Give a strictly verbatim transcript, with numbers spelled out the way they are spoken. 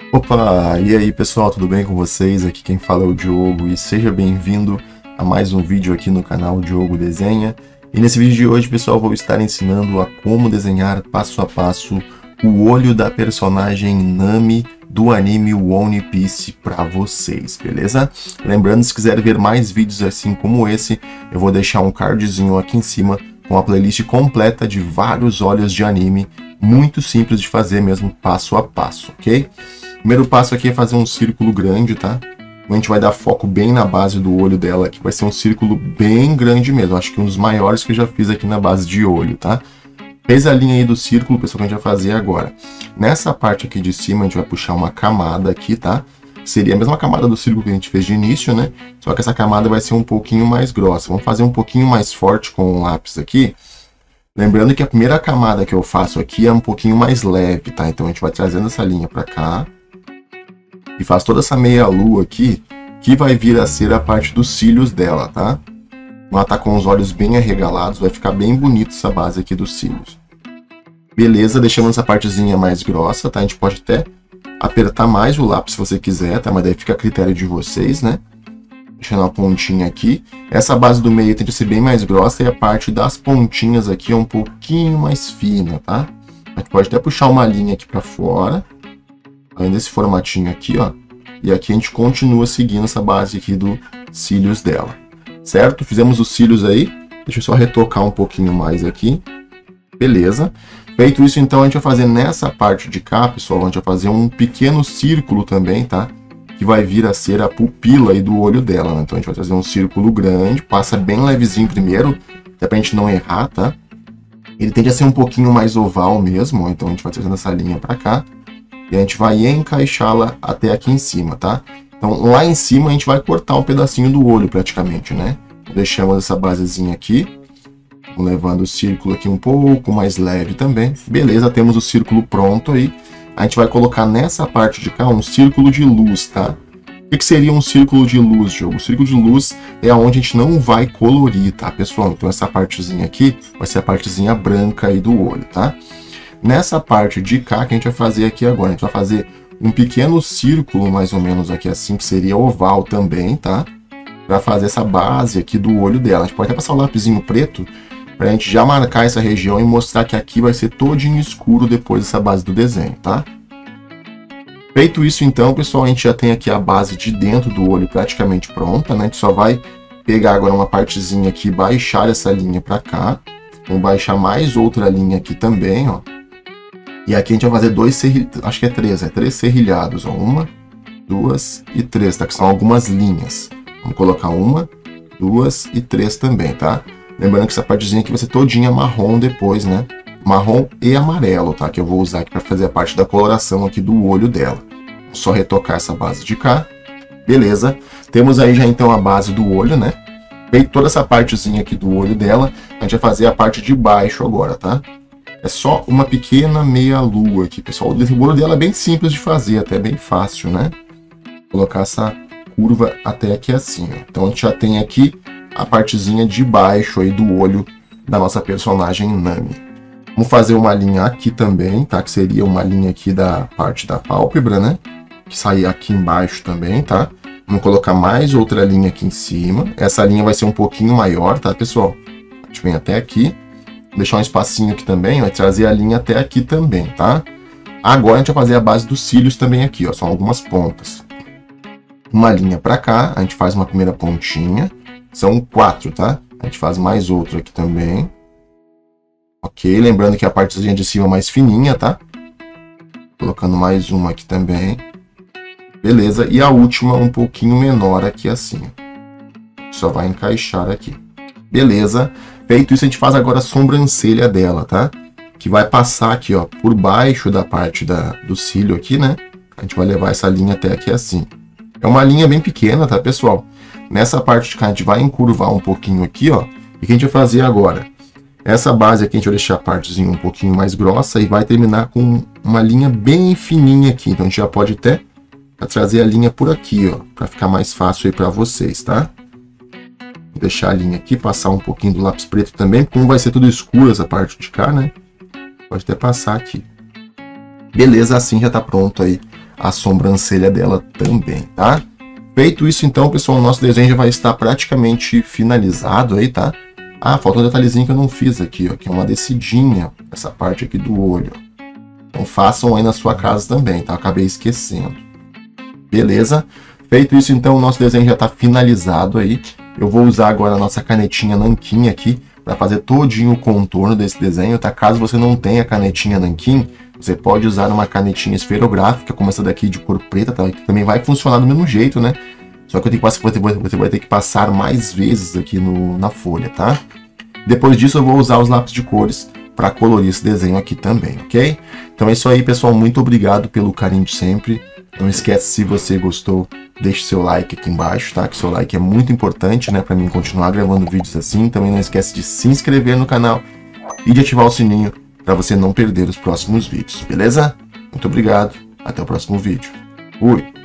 Opa, e aí pessoal, tudo bem com vocês? Aqui quem fala é o Diogo e seja bem-vindo a mais um vídeo aqui no canal Diogo Desenha. E nesse vídeo de hoje, pessoal, vou estar ensinando a como desenhar passo a passo o olho da personagem Nami do anime One Piece para vocês, beleza? Lembrando, se quiser ver mais vídeos assim como esse, eu vou deixar um cardzinho aqui em cima com a playlist completa de vários olhos de anime, muito simples de fazer mesmo, passo a passo, ok? Primeiro passo aqui é fazer um círculo grande, tá? A gente vai dar foco bem na base do olho dela, que vai ser um círculo bem grande mesmo. Acho que um dos maiores que eu já fiz aqui na base de olho, tá? Fez a linha aí do círculo, pessoal, que a gente vai fazer agora. Nessa parte aqui de cima, a gente vai puxar uma camada aqui, tá? Seria a mesma camada do círculo que a gente fez de início, né? Só que essa camada vai ser um pouquinho mais grossa. Vamos fazer um pouquinho mais forte com o lápis aqui. Lembrando que a primeira camada que eu faço aqui é um pouquinho mais leve, tá? Então a gente vai trazendo essa linha pra cá. E faz toda essa meia lua aqui, que vai vir a ser a parte dos cílios dela, tá? Ela tá com os olhos bem arregalados, vai ficar bem bonito essa base aqui dos cílios. Beleza, deixamos essa partezinha mais grossa, tá? A gente pode até apertar mais o lápis se você quiser, tá? Mas daí fica a critério de vocês, né? Deixando a pontinha aqui. Essa base do meio tem que ser bem mais grossa e a parte das pontinhas aqui é um pouquinho mais fina, tá? A gente pode até puxar uma linha aqui pra fora. Além desse formatinho aqui, ó. E aqui a gente continua seguindo essa base aqui dos cílios dela. Certo? Fizemos os cílios aí. Deixa eu só retocar um pouquinho mais aqui. Beleza. Feito isso, então, a gente vai fazer nessa parte de cá, pessoal, a gente vai fazer um pequeno círculo também, tá? Que vai vir a ser a pupila aí do olho dela, né? Então a gente vai fazer um círculo grande, passa bem levezinho primeiro, até pra gente não errar, tá? Ele tende a ser um pouquinho mais oval mesmo, ó. Então a gente vai trazendo essa linha pra cá. E a gente vai encaixá-la até aqui em cima, tá? Então, lá em cima, a gente vai cortar um pedacinho do olho, praticamente, né? Deixamos essa basezinha aqui. Vamos levando o círculo aqui um pouco mais leve também. Beleza, temos o círculo pronto aí. A gente vai colocar nessa parte de cá um círculo de luz, tá? O que seria um círculo de luz, Diogo? O círculo de luz é onde a gente não vai colorir, tá, pessoal? Então, essa partezinha aqui vai ser a partezinha branca aí do olho, tá? Nessa parte de cá que a gente vai fazer aqui agora, a gente vai fazer um pequeno círculo, mais ou menos aqui assim, que seria oval também, tá? Para fazer essa base aqui do olho dela. A gente pode até passar o lapisinho preto, para a gente já marcar essa região e mostrar que aqui vai ser todinho escuro depois dessa base do desenho, tá? Feito isso então, pessoal, a gente já tem aqui a base de dentro do olho praticamente pronta, né? A gente só vai pegar agora uma partezinha aqui e baixar essa linha para cá. Vamos baixar mais outra linha aqui também, ó. E aqui a gente vai fazer dois serrilhados, acho que é três, é três serrilhados, ó. Uma, duas e três, tá? Que são algumas linhas. Vamos colocar uma, duas e três também, tá? Lembrando que essa partezinha aqui vai ser todinha marrom depois, né? Marrom e amarelo, tá? Que eu vou usar aqui para fazer a parte da coloração aqui do olho dela. Só retocar essa base de cá. Beleza. Temos aí já então a base do olho, né? Feito toda essa partezinha aqui do olho dela, a gente vai fazer a parte de baixo agora, tá? É só uma pequena meia lua aqui, pessoal. O olho dela é bem simples de fazer, até bem fácil, né? Vou colocar essa curva até aqui assim, ó. Então a gente já tem aqui a partezinha de baixo aí do olho da nossa personagem Nami. Vamos fazer uma linha aqui também, tá? Que seria uma linha aqui da parte da pálpebra, né? Que sai aqui embaixo também, tá? Vamos colocar mais outra linha aqui em cima. Essa linha vai ser um pouquinho maior, tá, pessoal? A gente vem até aqui. Deixar um espacinho aqui também, vai trazer a linha até aqui também, tá? Agora a gente vai fazer a base dos cílios também aqui, ó, são algumas pontas. Uma linha pra cá, a gente faz uma primeira pontinha, são quatro, tá? A gente faz mais outro aqui também. Ok, lembrando que a partezinha de cima é mais fininha, tá? Colocando mais uma aqui também. Beleza, e a última um pouquinho menor aqui assim. Só vai encaixar aqui. Beleza. Feito isso, a gente faz agora a sobrancelha dela, tá? Que vai passar aqui, ó, por baixo da parte da, do cílio aqui, né? A gente vai levar essa linha até aqui assim. É uma linha bem pequena, tá, pessoal? Nessa parte de cá, a gente vai encurvar um pouquinho aqui, ó. E o que a gente vai fazer agora? Essa base aqui, a gente vai deixar a partezinha um pouquinho mais grossa e vai terminar com uma linha bem fininha aqui. Então, a gente já pode até trazer a linha por aqui, ó. Pra ficar mais fácil aí pra vocês, tá? Vou deixar a linha aqui, passar um pouquinho do lápis preto também, como vai ser tudo escuro essa parte de cá, né? Pode até passar aqui. Beleza, assim já tá pronto aí a sobrancelha dela também, tá? Feito isso, então, pessoal, o nosso desenho já vai estar praticamente finalizado aí, tá? Ah, falta um detalhezinho que eu não fiz aqui, ó, que é uma descidinha, essa parte aqui do olho. Então façam aí na sua casa também, tá? Eu acabei esquecendo. Beleza? Feito isso, então, o nosso desenho já está finalizado aí. Eu vou usar agora a nossa canetinha nanquim aqui para fazer todinho o contorno desse desenho, tá? Caso você não tenha canetinha nanquim, você pode usar uma canetinha esferográfica, como essa daqui de cor preta, tá? Que também vai funcionar do mesmo jeito, né? Só que eu tenho que passar, você vai ter que passar mais vezes aqui no, na folha, tá? Depois disso eu vou usar os lápis de cores para colorir esse desenho aqui também, ok? Então é isso aí, pessoal. Muito obrigado pelo carinho de sempre. Não esquece, se você gostou, deixe seu like aqui embaixo, tá? Que seu like é muito importante, né? Para mim continuar gravando vídeos assim. Também não esquece de se inscrever no canal e de ativar o sininho para você não perder os próximos vídeos, beleza? Muito obrigado. Até o próximo vídeo. Fui!